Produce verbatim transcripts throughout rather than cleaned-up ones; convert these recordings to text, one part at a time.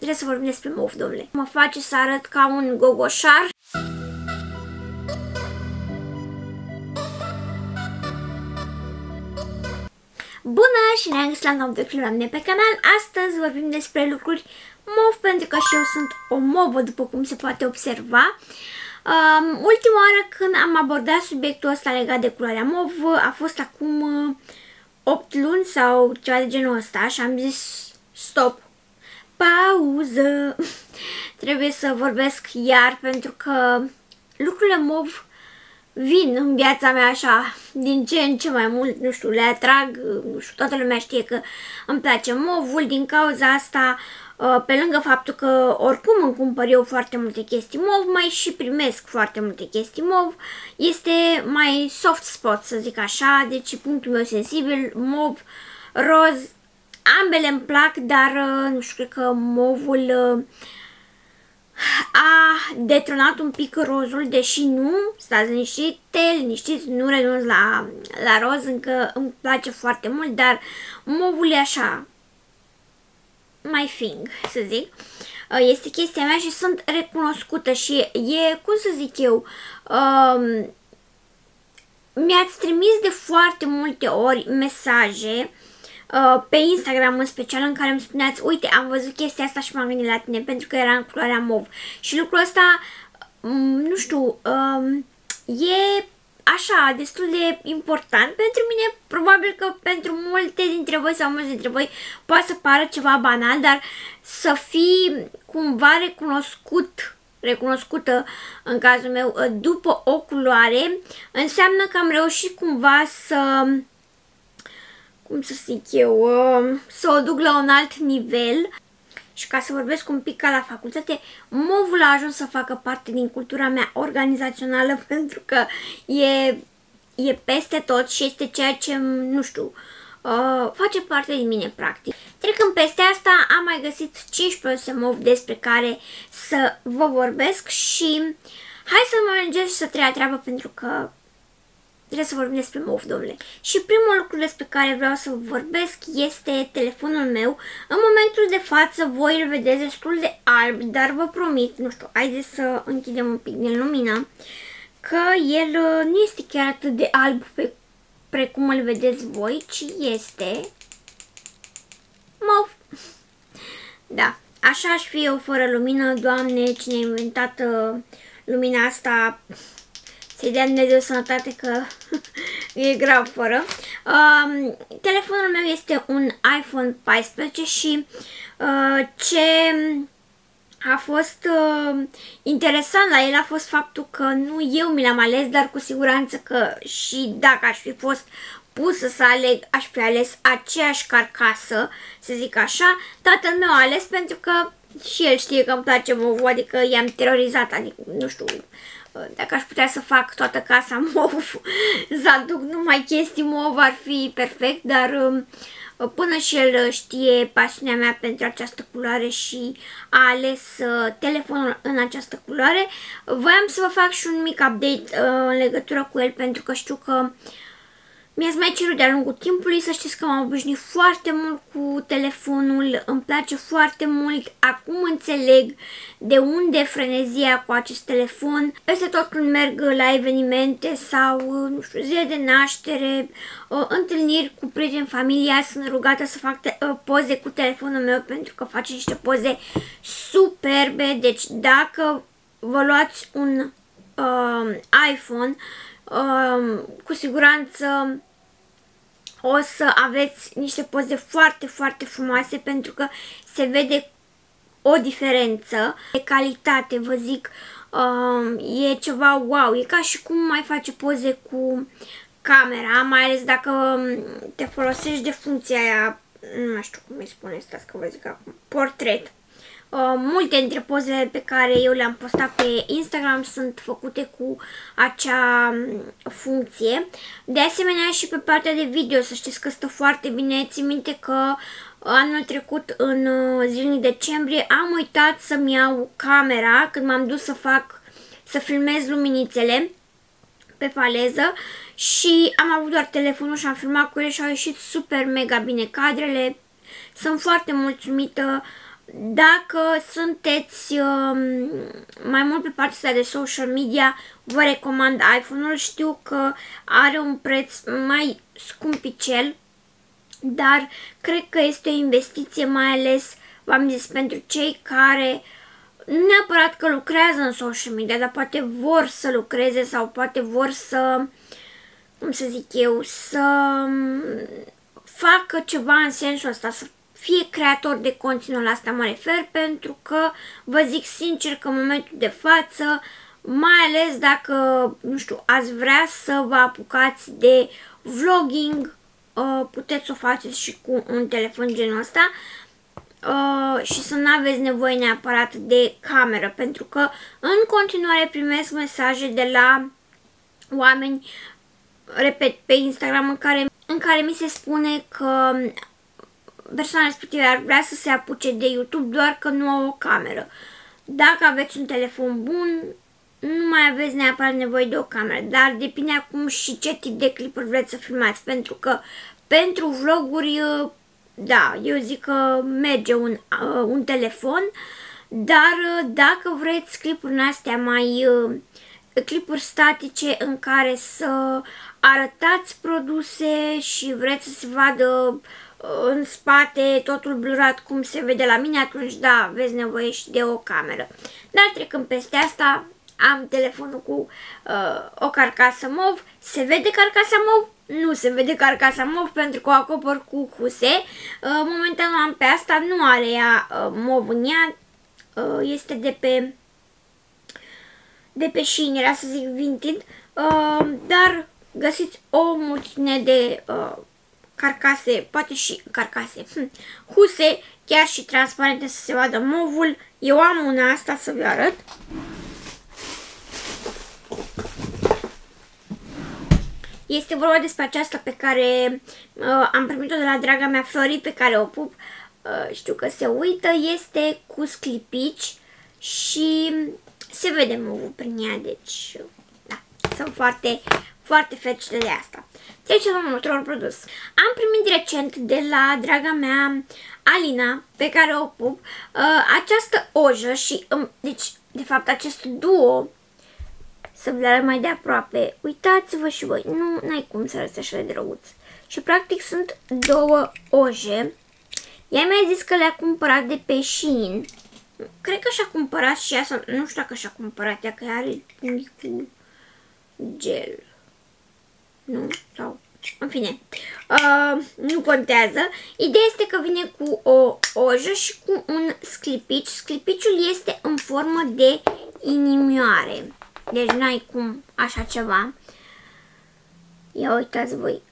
trebuie să vorbim despre mov, domnule. Mă face să arăt ca un gogoșar. Bună și ne-am găsit la nou de la mine pe canal. Astăzi vorbim despre lucruri mov, pentru că și eu sunt o movă, după cum se poate observa. Um, ultima oară când am abordat subiectul ăsta legat de culoarea mov a fost acum uh, opt luni sau ceva de genul ăsta și am zis stop, pauză, trebuie să vorbesc iar, pentru că lucrurile mov vin în viața mea așa, din ce în ce mai mult, nu știu, le atrag, nu știu, toată lumea știe că îmi place movul, din cauza asta, pe lângă faptul că oricum îmi cumpăr eu foarte multe chestii mov, mai și primesc foarte multe chestii mov, este mai soft spot, să zic așa, deci punctul meu sensibil, mov, roz, ambele îmi plac, dar nu știu, cred că movul a detronat un pic rozul, deși nu, stați liniștite, liniștiți, nu renunț la, la roz, încă îmi place foarte mult, dar movul e așa, mai fing, să zic, este chestia mea și sunt recunoscută și e, cum să zic eu, um, mi-ați trimis de foarte multe ori mesaje pe Instagram în special, în care îmi spuneați, uite, am văzut chestia asta și m-am gândit la tine pentru că era în culoarea mov. Și lucrul ăsta, nu știu, e așa, destul de important pentru mine. Probabil că pentru multe dintre voi sau mulți dintre voi poate să pară ceva banal, dar să fii cumva recunoscut, recunoscută în cazul meu după o culoare, înseamnă că am reușit cumva să... cum să zic eu, să o duc la un alt nivel. Și ca să vorbesc un pic ca la facultate, movul a ajuns să facă parte din cultura mea organizațională, pentru că e, e peste tot și este ceea ce, nu știu, face parte din mine practic. Trecând peste asta, am mai găsit cincisprezece mov despre care să vă vorbesc și hai să mă mergem și să treia treabă, pentru că trebuie să vorbim despre mov, domnule. Și primul lucru despre care vreau să vorbesc este telefonul meu. În momentul de față voi îl vedeți destul de alb, dar vă promit, nu știu, haideți să închidem un pic din lumină, că el nu este chiar atât de alb pe, precum îl vedeți voi, ci este mov. Da, așa aș fi eu fără lumină. Doamne, cine a inventat uh, lumina asta, să-i dea Dumnezeu sănătate, că e grav fără. Uh, telefonul meu este un iPhone paisprezece și uh, ce a fost uh, interesant la el a fost faptul că nu eu mi l-am ales, dar cu siguranță că și dacă aș fi fost pusă să aleg, aș fi ales aceeași carcasă, să zic așa. Tatăl meu a ales pentru că și el știe că îmi place movul, adică i-am terorizat, adică nu știu, dacă aș putea să fac toată casa mov, să aduc numai chestii mov, ar fi perfect, dar până și el știe pasiunea mea pentru această culoare și a ales telefonul în această culoare. Voiam să vă fac și un mic update în legătură cu el, pentru că știu că mi-ați mai cerut de-a lungul timpului. Să știți că m-am obișnuit foarte mult cu telefonul, îmi place foarte mult. Acum înțeleg de unde frenezia cu acest telefon. Peste tot când merg la evenimente sau, nu știu, zile de naștere, întâlniri cu prieteni, familia, sunt rugată să fac poze cu telefonul meu, pentru că face niște poze superbe. Deci dacă vă luați un uh, iPhone, Uh, cu siguranță o să aveți niște poze foarte, foarte frumoase, pentru că se vede o diferență de calitate, vă zic, uh, e ceva wow, e ca și cum mai face poze cu camera, mai ales dacă te folosești de funcția aia, nu mai știu cum îi spune, stați că vă zic acum, portret. Uh, multe dintre pozele pe care eu le-am postat pe Instagram sunt făcute cu acea funcție. De asemenea și pe partea de video, să știți că stă foarte bine. Țin minte că anul trecut, în zilnic decembrie, am uitat să-mi iau camera când m-am dus să fac, să filmez luminițele pe faleză și am avut doar telefonul și am filmat cu ele și au ieșit super mega bine cadrele. Sunt foarte mulțumită. dacă sunteți uh, mai mult pe partea de social media, vă recomand iPhone-ul. Știu că are un preț mai scumpicel, dar cred că este o investiție, mai ales, v-am zis, pentru cei care nu neapărat că lucrează în social media, dar poate vor să lucreze sau poate vor să, cum să zic eu, să facă ceva în sensul ăsta, să fie creator de conținut, la asta mă refer, pentru că vă zic sincer că în momentul de față, mai ales dacă, nu știu, ați vrea să vă apucați de vlogging, puteți să o faceți și cu un telefon genul ăsta și să nu aveți nevoie neapărat de cameră, pentru că în continuare primesc mesaje de la oameni, repet, pe Instagram, în care, în care mi se spune că persoana respectivă ar vrea să se apuce de YouTube, doar că nu au o cameră. Dacă aveți un telefon bun, nu mai aveți neapărat nevoie de o cameră, dar depinde acum și ce tip de clipuri vreți să filmați, pentru că pentru vloguri, da, eu zic că merge un, un telefon, dar dacă vreți clipuri astea mai, clipuri statice în care să arătați produse și vreți să se vadă în spate totul blurat cum se vede la mine, atunci da, aveți nevoie și de o cameră. Dar trecând peste asta, am telefonul cu uh, o carcasă mov. Se vede carcasa mov? Nu se vede carcasa mov pentru că o acopăr cu huse. Uh, momentan am pe asta, nu are ea uh, mov în ea. Uh, este de pe de pe Shein, era să zic Vinted. Uh, dar găsiți o multitudine de uh, carcase, poate și carcase, hm, huse, chiar și transparente să se vadă movul. Eu am una asta să vi arăt. Este vorba despre aceasta pe care uh, am primit-o de la draga mea Flori, pe care o pup. Uh, știu că se uită, este cu sclipici și se vede movul prin ea, deci da, sunt foarte, foarte fericită de asta. Trecem la următorul produs. Am primit recent de la draga mea Alina, pe care o pup, uh, această ojă și, um, deci, de fapt, acest duo, să vi le arăt mai de aproape. Uitați-vă și voi, nu n-ai cum să arăți așa de drăguț. Și practic sunt două oje. Ea mi-a zis că le-a cumpărat de pe Shein. Cred că și-a cumpărat și ea, sau nu știu dacă și-a cumpărat ea, că are unghi cu gel. Nu? Sau... În fine, uh, nu contează. Ideea este că vine cu o ojă și cu un sclipici. Sclipiciul este în formă de inimioare. Deci n-ai cum așa ceva. Ia uitați voi.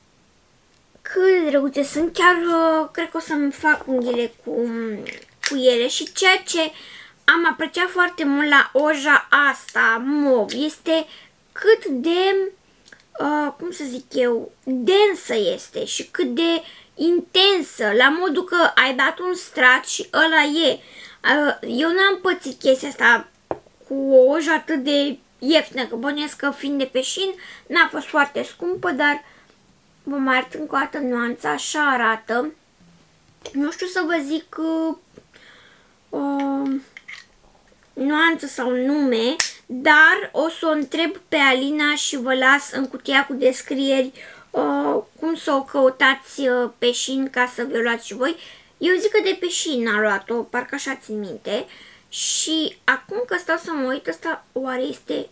Cât de drăguțe sunt. Chiar uh, cred că o să-mi fac unghiile cu, cu ele. Și ceea ce am apreciat foarte mult la oja asta mov este cât de... Uh, cum să zic eu, densă este și cât de intensă, la modul că ai dat un strat și ăla e. Uh, eu n-am pățit chestia asta cu o ojă atât de ieftină, că bănuiesc că fiind de pe Shein n-a fost foarte scumpă, dar vă mai arăt încă o dată nuanța, așa arată. Nu știu să vă zic uh, uh, nuanță sau nume, dar o să o întreb pe Alina și vă las în cutia cu descrieri uh, cum să o căutați uh, pe Shein ca să vi-o luați și voi. Eu zic că de pe Shein a luat-o, parcă așa țin minte. Și acum că stau să mă uit, ăsta oare este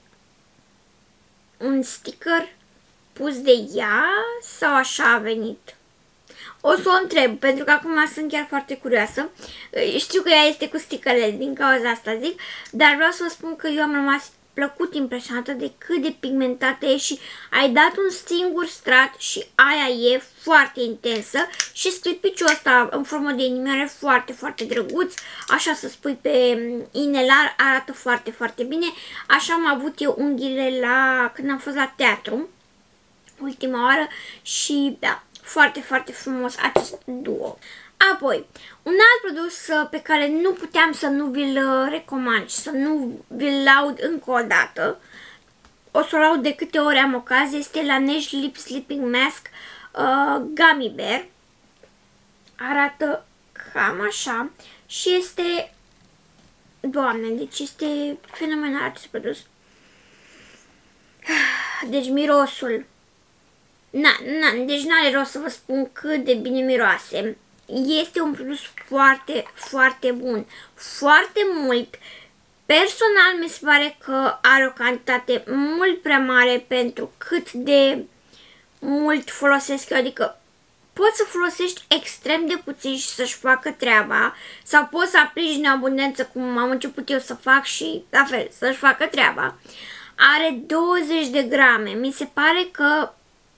un sticker pus de ea sau așa a venit? O să o întreb, pentru că acum sunt chiar foarte curioasă. Știu că ea este cu stickerele, din cauza asta zic, dar vreau să vă spun că eu am rămas plăcut impresionată de cât de pigmentată e și ai dat un singur strat și aia e foarte intensă și sclipiciul ăsta în formă de inimioare foarte, foarte drăguț, așa să spui pe inelar, arată foarte, foarte bine. Așa am avut eu unghiile la, când am fost la teatru ultima oară și da, foarte, foarte frumos acest duo. Apoi, un alt produs pe care nu puteam să nu vi-l recomand și să nu vi-l laud încă o dată, o să o laud de câte ori am ocazie, este Laneige Lip Sleeping Mask uh, Gummy Bear. Arată cam așa și este, Doamne, deci este fenomenal acest produs. Deci mirosul, na, na, deci n-are rost să vă spun cât de bine miroase. Este un produs foarte, foarte bun, foarte mult. Personal mi se pare că are o cantitate mult prea mare pentru cât de mult folosesc eu, adică poți să folosești extrem de puțin și să-și facă treaba, sau poți să aplici în abundență cum am început eu să fac și la fel, să-și facă treaba. Are douăzeci de grame, mi se pare că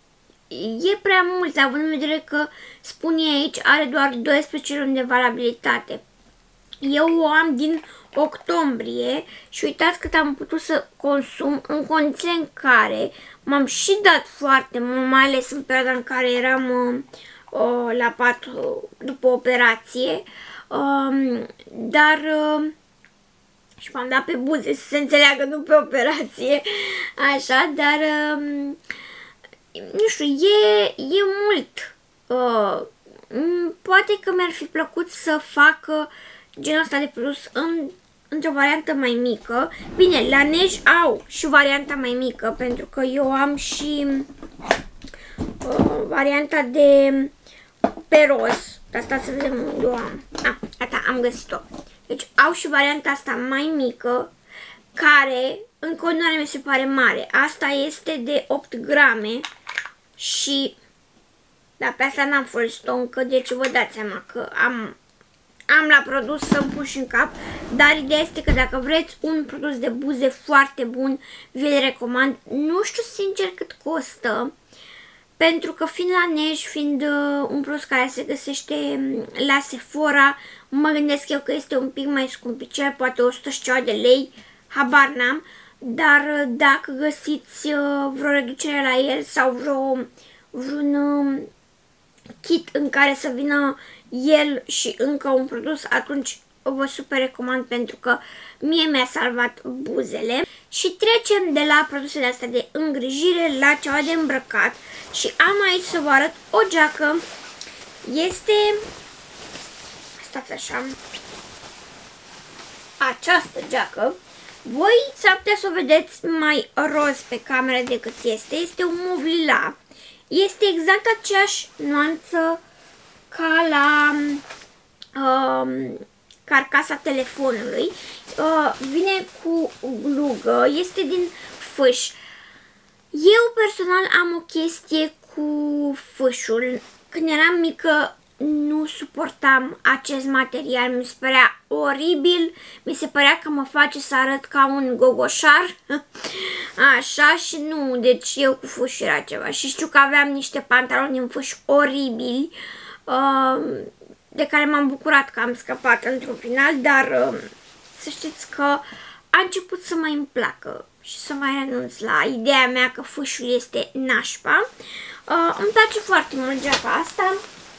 e prea mult, având în vedere că spune aici are doar doisprezece luni de valabilitate. Eu o am din octombrie și uitați cât am putut să consum în condiții în care m-am și dat foarte mult, mai ales în perioada în care eram uh, la pat uh, după operație, uh, dar uh, și m-am dat pe buze, să se înțeleagă, nu pe operație, așa, dar uh, nu știu, e, e mult. Uh, poate că mi-ar fi plăcut să fac uh, genul ăsta de produs în, într-o variantă mai mică. Bine, la Nej au și varianta mai mică, pentru că eu am și uh, varianta de pe roz. Asta să vedem unde o am. Ah, gata, am găsit-o. Deci au și varianta asta mai mică, care în continuare mi se pare mare. Asta este de opt grame și da, pe asta n-am folosit-o încă, deci vă dați seama că am am la produs să-mi pun și în cap, dar ideea este că dacă vreți un produs de buze foarte bun, vi-l recomand. Nu știu sincer cât costă, pentru că fiind la Nej, fiind uh, un produs care se găsește la Sephora, mă gândesc eu că este un pic mai scumpicel, poate o sută și ceva de lei, habar n-am, dar uh, dacă găsiți uh, vreo reducere la el sau vreo, vreun uh, kit în care să vină el și încă un produs, atunci vă super recomand, pentru că mie mi-a salvat buzele. Și trecem de la produsele astea de îngrijire la ceva de îmbrăcat și am aici să vă arăt o geacă. Este, stați așa, această geacă. Voi s-ar putea să o vedeți mai roz pe cameră decât este. Este un mov lila. Este exact aceeași nuanță ca la um, carcasa telefonului. Uh, vine cu glugă, este din fâș. Eu personal am o chestie cu fâșul. Când eram mică nu suportam acest material, mi se părea oribil, mi se părea că mă face să arăt ca un gogoșar, așa, și nu, deci eu cu fâș era ceva. Și știu că aveam niște pantaloni în fâș oribili, uh, de care m-am bucurat că am scăpat într-un final, dar uh, să știți că a început să mai îmi placă și să mai renunț la ideea mea că fâșul este nașpa. Uh, îmi place foarte mult geaca asta.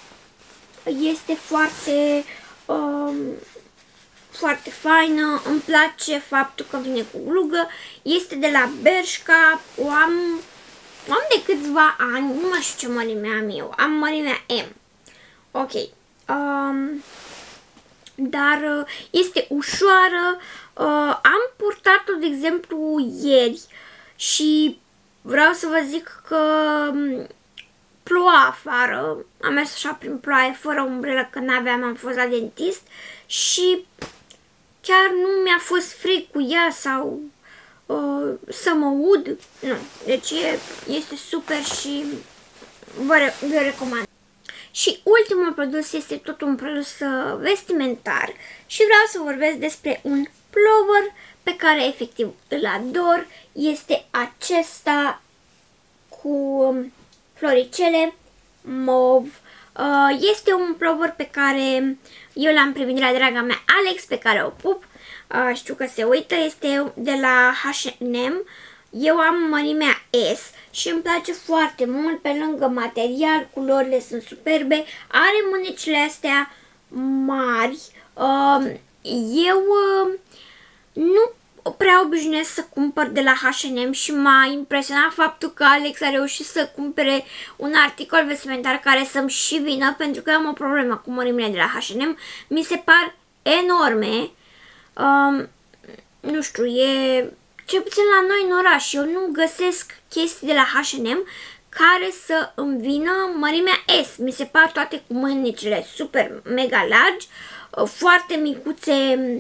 Este foarte, um, foarte faină, îmi place faptul că vine cu glugă, este de la Bershka, o am, o am de câțiva ani, nu mai știu ce mărime am eu, am mărimea M, ok, um, dar este ușoară, uh, am purtat-o de exemplu ieri și vreau să vă zic că ploua afară, am mers așa prin ploaie, fără umbrelă, că n-aveam, am fost la dentist și chiar nu mi-a fost frig cu ea sau uh, să mă ud, nu, deci e, este super și vă, vă recomand. Și ultimul produs este tot un produs uh, vestimentar și vreau să vorbesc despre un plover pe care efectiv îl ador, este acesta cu floricele mov. Este un plover pe care eu l-am primit de la draga mea Alex, pe care o pup. Știu că se uită, este de la H and M. Eu am mărimea S și îmi place foarte mult, pe lângă material, culorile sunt superbe, are mânecile astea mari. Eu nu prea obișnuiesc să cumpăr de la H and M și m-a impresionat faptul că Alex a reușit să cumpere un articol vestimentar care să-mi și vină, pentru că am o problemă cu mărimile de la H and M. Mi se par enorme. Um, nu știu, e cel puțin la noi în oraș. Eu nu găsesc chestii de la H and M care să îmi vină mărimea S. Mi se par toate cu mânicile super mega largi, foarte micuțe,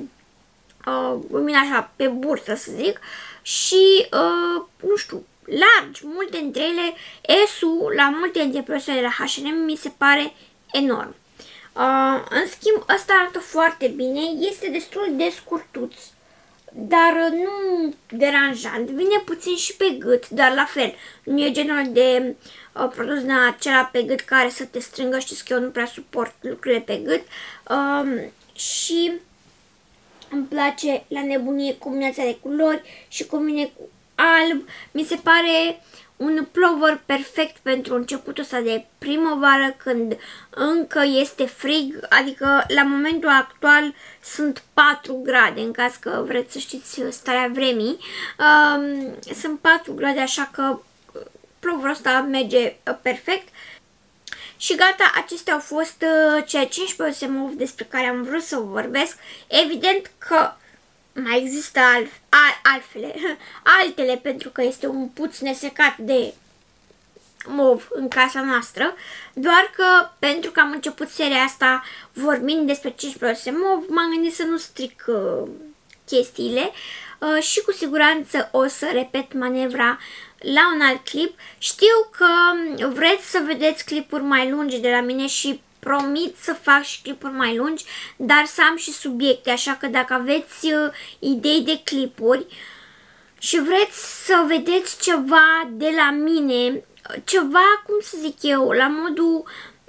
uh, așa, pe bursă să zic, și uh, nu știu, largi, multe dintre ele. S-ul la multe dintre produsele de la H and M mi se pare enorm. Uh, în schimb, ăsta arată foarte bine, este destul de scurtuț, dar nu deranjant, vine puțin și pe gât, dar la fel, nu e genul de uh, produs din acela pe gât care să te strângă, știți că eu nu prea suport lucrurile pe gât. Uh, și îmi place la nebunie combinația de culori și combine cu alb, mi se pare un plover perfect pentru începutul ăsta de primăvară, când încă este frig, adică la momentul actual sunt patru grade, în caz că vreți să știți starea vremii. Um, sunt patru grade, așa că ploverul ăsta merge perfect. Și gata, acestea au fost uh, cele cincisprezece move despre care am vrut să vorbesc. Evident că mai există al, al, altfele, altele, pentru că este un puț nesecat de mov în casa noastră, doar că pentru că am început seria asta vorbind despre cincisprezece mov, m-am gândit să nu stric uh, chestiile uh, și cu siguranță o să repet manevra la un alt clip. Știu că vreți să vedeți clipuri mai lungi de la mine și promit să fac și clipuri mai lungi, dar să am și subiecte, așa că dacă aveți uh, idei de clipuri și vreți să vedeți ceva de la mine, ceva, cum să zic eu, la modul,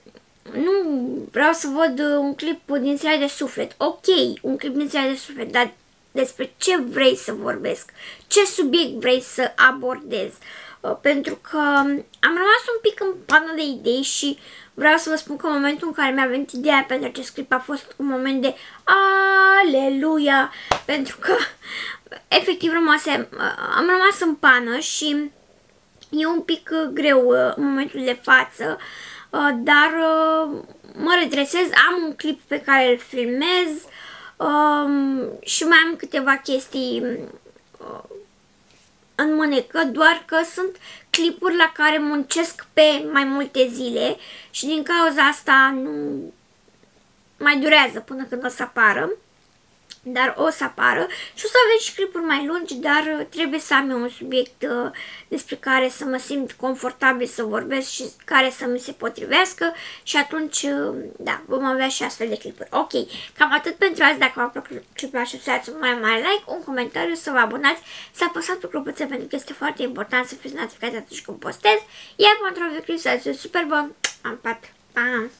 nu vreau să văd un clip din seria de suflet, ok, un clip din seria de suflet, dar despre ce vrei să vorbesc, ce subiect vrei să abordez, uh, pentru că am rămas un pic în pană de idei și vreau să vă spun că în momentul în care mi-a venit ideea pentru acest clip a fost un moment de aleluia, pentru că efectiv rămase, am rămas în pană și e un pic greu în momentul de față, dar mă redresez, am un clip pe care îl filmez și mai am câteva chestii în mânecă, doar că sunt clipuri la care muncesc pe mai multe zile și din cauza asta nu mai durează până când o să apară, dar o să apară și o să aveți și clipuri mai lungi, dar trebuie să am eu un subiect uh, despre care să mă simt confortabil să vorbesc și care să mi se potrivească și atunci, uh, da, vom avea și astfel de clipuri. Ok, cam atât pentru azi. Dacă v-a plăcut clipul, așteptați un mai mare like, un comentariu, să vă abonați, să apăsați pe clopoțel pentru că este foarte important să fiți notificați atunci când postez, iar pentru un clip să fiți super bun. Am pat! Pa!